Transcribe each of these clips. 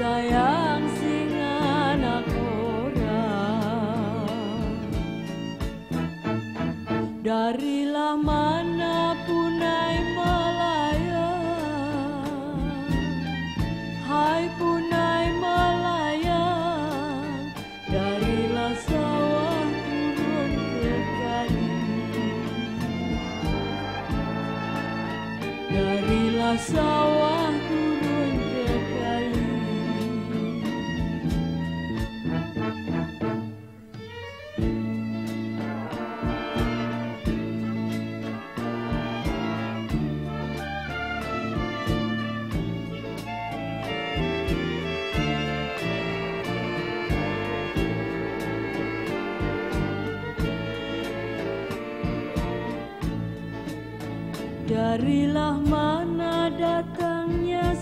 sayang sing anak orang. Darilah mana punai melayang, hai punai melayang. Darilah sawah turun ke kali, darilah sawah turun ke kali. Darilah mana datangnya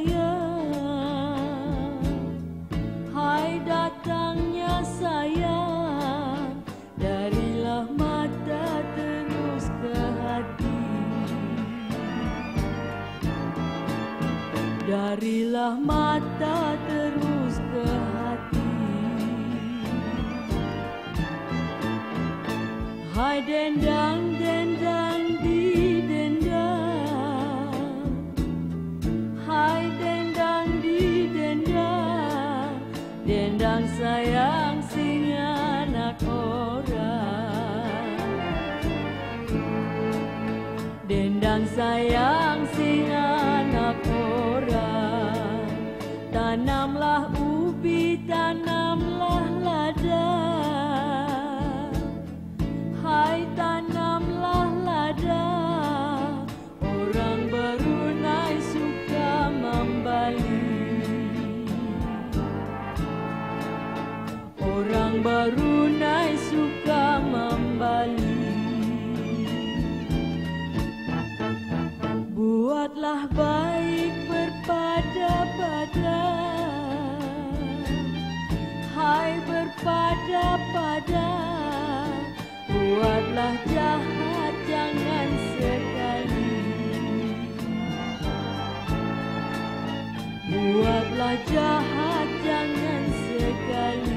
sayang, hai datangnya sayang. Darilah mata terus ke hati, darilah mata terus ke hati. Hai dendang dendang di dendang, hai dendang di dendang. Dendang sayang sing anak orang, dendang sayang sing anak orang. Tanamlah ubi, tanamlah lada, hai tanamlah lada. Orang berunai suka membali, orang berunai suka membali. Buatlah baik berpada-pada, hai berpada-pada. Buatlah jahat jangan sekali, buatlah jahat jangan sekali.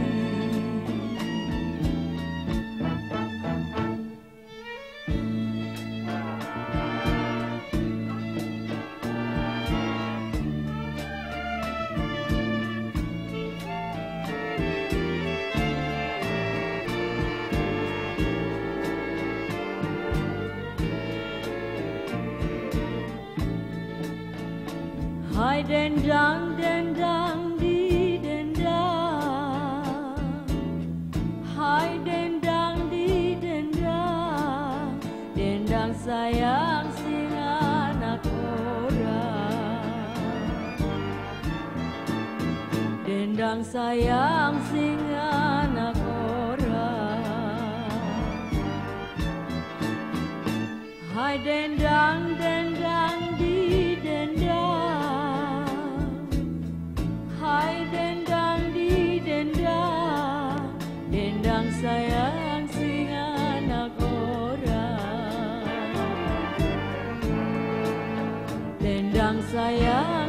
Hai dendang dendang di dendang, hai dendang di dendang. Dendang sayang sing anak orang, dendang sayang sing anak orang. Hai dendang dendang di dendang, hai dendang di dendang. Dendang sayang sing anak orang, dendang sayang